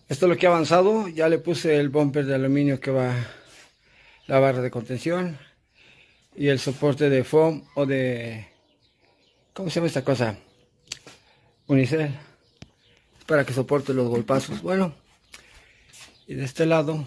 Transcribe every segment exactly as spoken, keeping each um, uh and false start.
Esto es lo que ha avanzado. Ya le puse el bumper de aluminio que va la barra de contención y el soporte de foam o de, ¿cómo se llama esta cosa? Unicel, para que soporte los golpazos. Bueno, y de este lado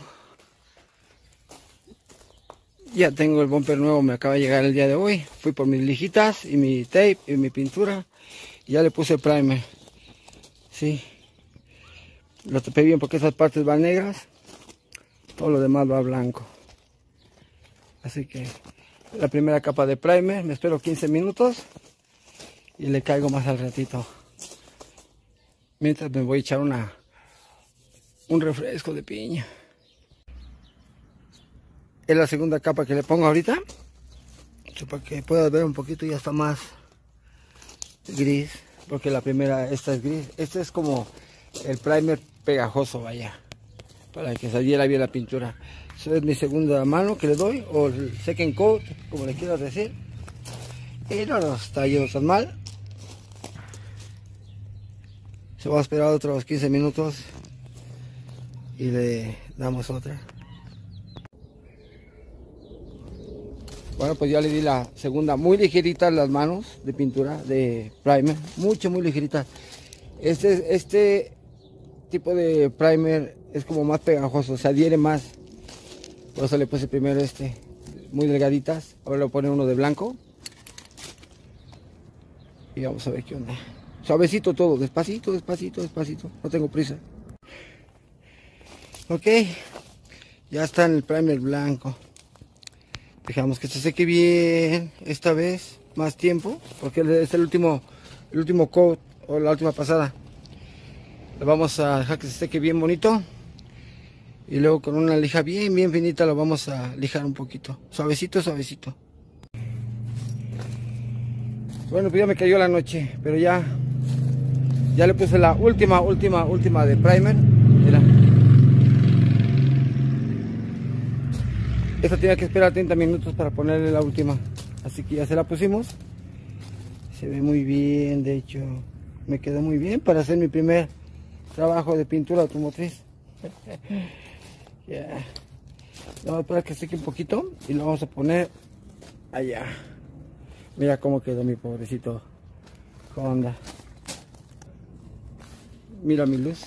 ya tengo el bumper nuevo, me acaba de llegar el día de hoy. Fui por mis lijitas y mi tape y mi pintura y ya le puse primer. Sí, lo tapé bien porque esas partes van negras, todo lo demás va blanco. Así que la primera capa de primer, me espero quince minutos y le caigo más al ratito. Mientras me voy a echar una un refresco de piña. Es la segunda capa que le pongo ahorita, para que puedas ver un poquito. Ya está más gris, porque la primera, esta es gris. Este es como el primer pegajoso, vaya, para que saliera bien la pintura. Esa es mi segunda mano que le doy, o el second coat, como le quieras decir. Y no nos está yendo tan mal. Se va a esperar otros quince minutos y le damos otra. Bueno, pues ya le di la segunda, muy ligeritas las manos de pintura de primer, mucho muy ligeritas. Este, este tipo de primer es como más pegajoso, se adhiere más. Por eso le puse primero este, muy delgaditas. Ahora le voy a poner uno de blanco. Y vamos a ver qué onda. Suavecito todo, despacito, despacito, despacito. No tengo prisa. Ok, ya está en el primer blanco. Dejamos que se seque bien esta vez, más tiempo, porque es el último, el último coat o la última pasada. Lo vamos a dejar que se seque bien bonito y luego con una lija bien, bien finita lo vamos a lijar un poquito, suavecito, suavecito. Bueno, pues ya me cayó la noche, pero ya, ya le puse la última, última, última de primer. Mira. Esta tenía que esperar treinta minutos para ponerle la última, así que ya se la pusimos. Se ve muy bien, de hecho me quedó muy bien para hacer mi primer trabajo de pintura automotriz. Yeah. Vamos a esperar que seque un poquito y lo vamos a poner allá. Mira cómo quedó mi pobrecito Honda. Mira mi luz.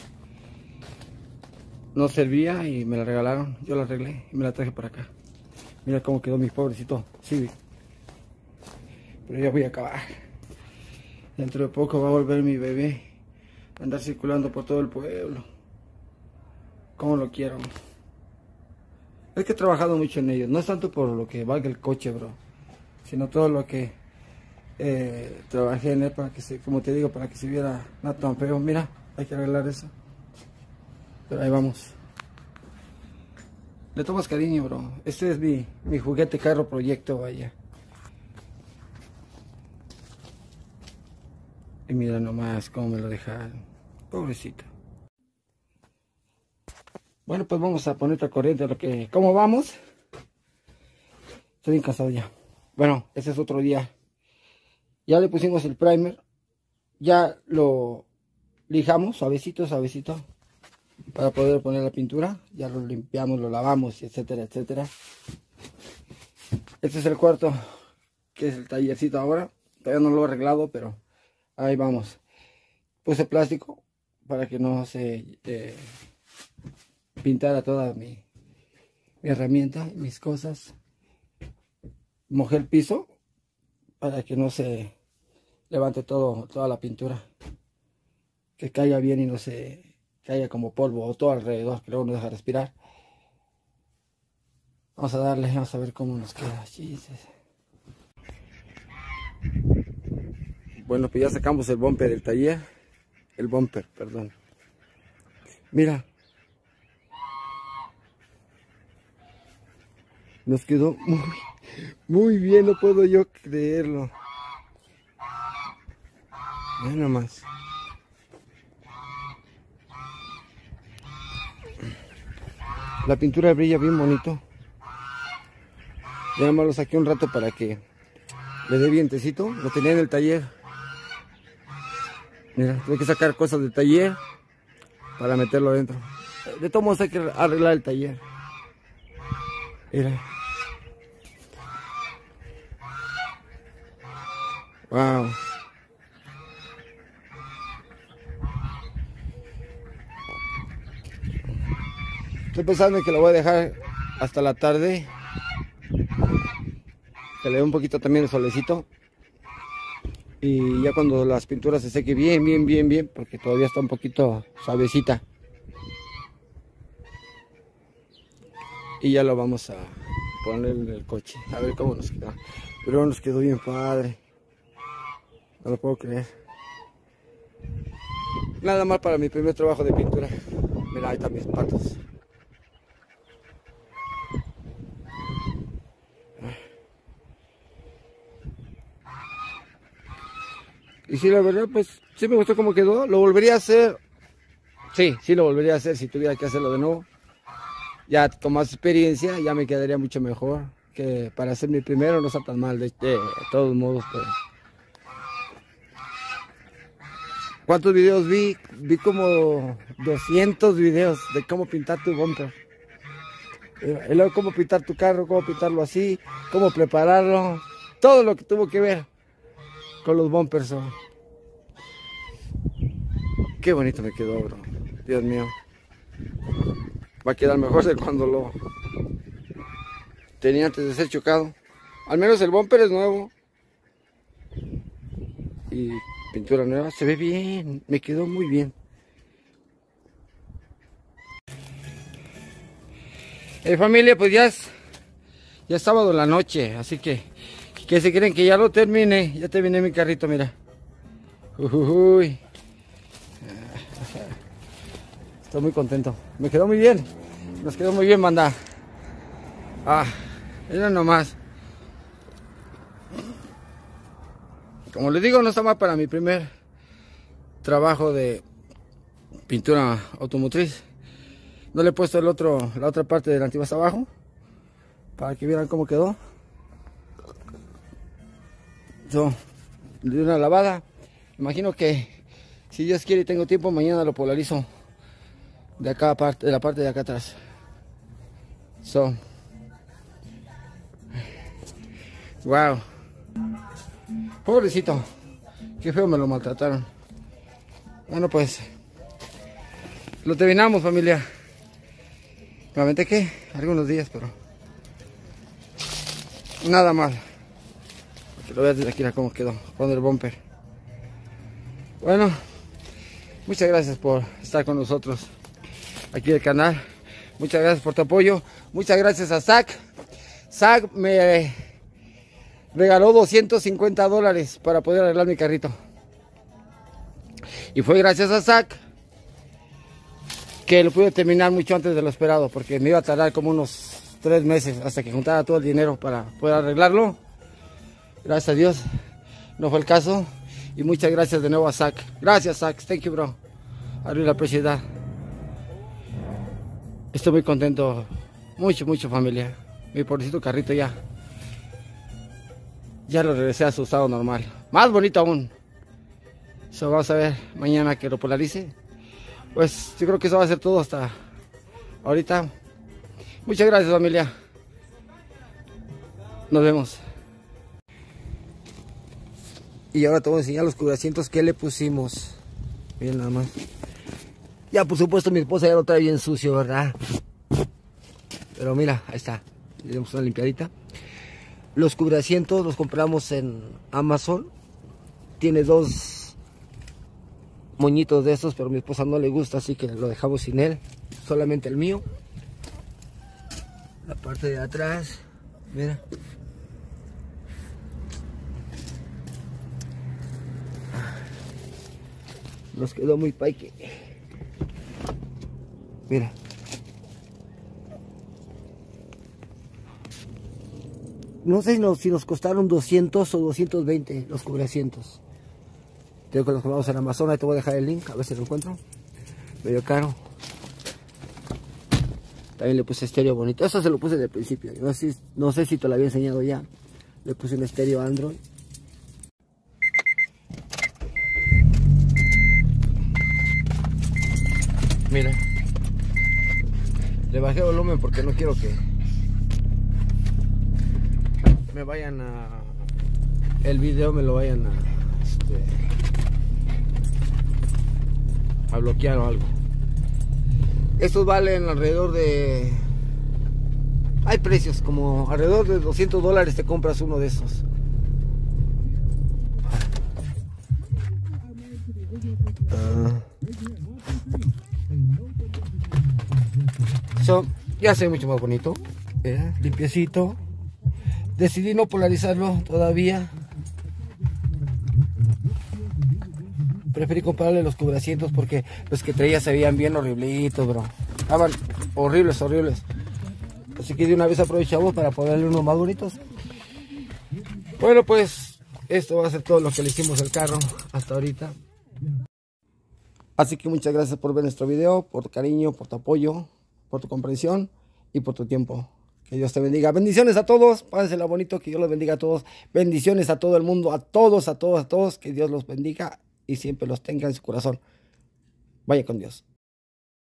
No servía y me la regalaron, yo la arreglé y me la traje para acá. Mira cómo quedó mi pobrecito Civic. Pero ya voy a acabar. Dentro de poco va a volver mi bebé a andar circulando por todo el pueblo. Como lo quiero. Es que he trabajado mucho en ellos. No es tanto por lo que valga el coche, bro, sino todo lo que eh, trabajé en él para que se, como te digo, para que se viera no tan feo. Mira, hay que arreglar eso. Pero ahí vamos. Le tomas cariño, bro. Este es mi, mi juguete carro proyecto, vaya. Y mira nomás cómo me lo dejaron. Pobrecito. Bueno, pues vamos a poner otra corriente a lo que... ¿Cómo vamos? Estoy bien cansado ya. Bueno, ese es otro día. Ya le pusimos el primer. Ya lo lijamos suavecito, suavecito, para poder poner la pintura. Ya lo limpiamos, lo lavamos, etcétera, etcétera. Este es el cuarto, que es el tallercito ahora. Todavía no lo he arreglado, pero ahí vamos. Puse plástico para que no se eh, pintara toda mi, mi herramienta, mis cosas. Mojé el piso para que no se levante todo, toda la pintura. Que caiga bien y no se caiga como polvo o todo alrededor, que luego no deja respirar. Vamos a darle, vamos a ver cómo nos queda. Jesus. Bueno, pues ya sacamos el bumper del taller. El bumper, perdón. Mira. Nos quedó muy, muy bien, no puedo yo creerlo. Mira nomás. La pintura brilla bien bonito. Ya nomás lo saqué un rato para que le dé vientecito. Lo tenía en el taller. Mira, tuve que sacar cosas del taller para meterlo dentro. De todos modos hay que arreglar el taller. Mira. Wow. Estoy pensando en que lo voy a dejar hasta la tarde. Que le dé un poquito también el solecito. Y ya cuando las pinturas se sequen bien, bien, bien, bien, porque todavía está un poquito suavecita. Y ya lo vamos a poner en el coche. A ver cómo nos queda. Pero nos quedó bien padre. No lo puedo creer. Nada mal para mi primer trabajo de pintura. Mira, ahí están mis patos. Y sí, la verdad, pues sí me gustó cómo quedó. Lo volvería a hacer. Sí, sí lo volvería a hacer si tuviera que hacerlo de nuevo. Ya con más experiencia, ya me quedaría mucho mejor. Que para hacer mi primero no está tan mal, de, de, de todos modos. Pues. ¿Cuántos videos vi? Vi como doscientos videos de cómo pintar tu bumper. Y luego cómo pintar tu carro, cómo pintarlo así, cómo prepararlo. Todo lo que tuvo que ver con los bumpers. ¿No? Qué bonito me quedó, bro. Dios mío. Va a quedar mejor de cuando lo tenía antes de ser chocado. Al menos el bumper es nuevo. Y pintura nueva. Se ve bien. Me quedó muy bien. Hey, familia, pues ya es, ya es sábado en la noche. Así que, que se creen que ya lo terminé. Ya terminé mi carrito, mira. Uy. Estoy muy contento. Me quedó muy bien. Nos quedó muy bien, banda. Ah, era nomás. Como les digo, no está mal para mi primer trabajo de pintura automotriz. No le he puesto el otro, la otra parte del antifaz abajo para que vieran cómo quedó. So, le di una lavada. Imagino que si Dios quiere y tengo tiempo, mañana lo polarizo de acá parte, de la parte de acá atrás. So, wow. Pobrecito, qué feo me lo maltrataron. Bueno, pues lo terminamos, familia. Me aventé que algunos días, pero nada mal. Que lo veas desde aquí, cómo quedó con el bumper. Bueno, muchas gracias por estar con nosotros aquí en el canal. Muchas gracias por tu apoyo. Muchas gracias a Zach. Zach me regaló doscientos cincuenta dólares para poder arreglar mi carrito. Y fue gracias a Zach que lo pude terminar mucho antes de lo esperado, porque me iba a tardar como unos tres meses hasta que juntara todo el dinero para poder arreglarlo. Gracias a Dios no fue el caso. Y muchas gracias de nuevo a Zach. Gracias, Zach. Thank you, bro. Arriba la preciedad. Estoy muy contento. Mucho, mucho, familia. Mi pobrecito carrito ya. Ya lo regresé a su estado normal. Más bonito aún. So, vamos a ver mañana que lo polarice. Pues yo creo que eso va a ser todo hasta ahorita. Muchas gracias, familia. Nos vemos. Y ahora te voy a enseñar los cubrasientos que le pusimos. Miren nada más. Ya por supuesto mi esposa ya lo trae bien sucio, ¿verdad? Pero mira, ahí está. Le damos una limpiadita. Los cubrasientos los compramos en Amazon. Tiene dos moñitos de estos, pero a mi esposa no le gusta, así que lo dejamos sin él. Solamente el mío. La parte de atrás, mira. Nos quedó muy paique. Mira. No sé si nos, si nos costaron doscientos o doscientos veinte los cubrasientos. Tengo que los compramos en Amazon, ahí te voy a dejar el link, a ver si lo encuentro. Medio caro. También le puse estéreo bonito. Eso se lo puse desde el principio. No sé, no sé si te lo había enseñado ya. Le puse un estéreo Android. Miren, le bajé el volumen porque no quiero que me vayan a... el video me lo vayan a... Este, a bloquear o algo. Estos valen alrededor de... hay precios, como alrededor de doscientos dólares te compras uno de esos. Uh, so, ya se ve mucho más bonito, ¿eh? Limpiecito. Decidí no polarizarlo todavía. Preferí comprarle los cubrasientos porque los que traía se veían bien horriblitos, bro. Estaban horribles, horribles. Así que de una vez aprovechamos para ponerle unos más bonitos. Bueno, pues esto va a ser todo lo que le hicimos al carro hasta ahorita. Así que muchas gracias por ver nuestro video, por tu cariño, por tu apoyo, por tu comprensión y por tu tiempo. Que Dios te bendiga. Bendiciones a todos. Pásensela bonito. Que Dios los bendiga a todos. Bendiciones a todo el mundo. A todos, a todos, a todos. Que Dios los bendiga y siempre los tenga en su corazón. Vaya con Dios.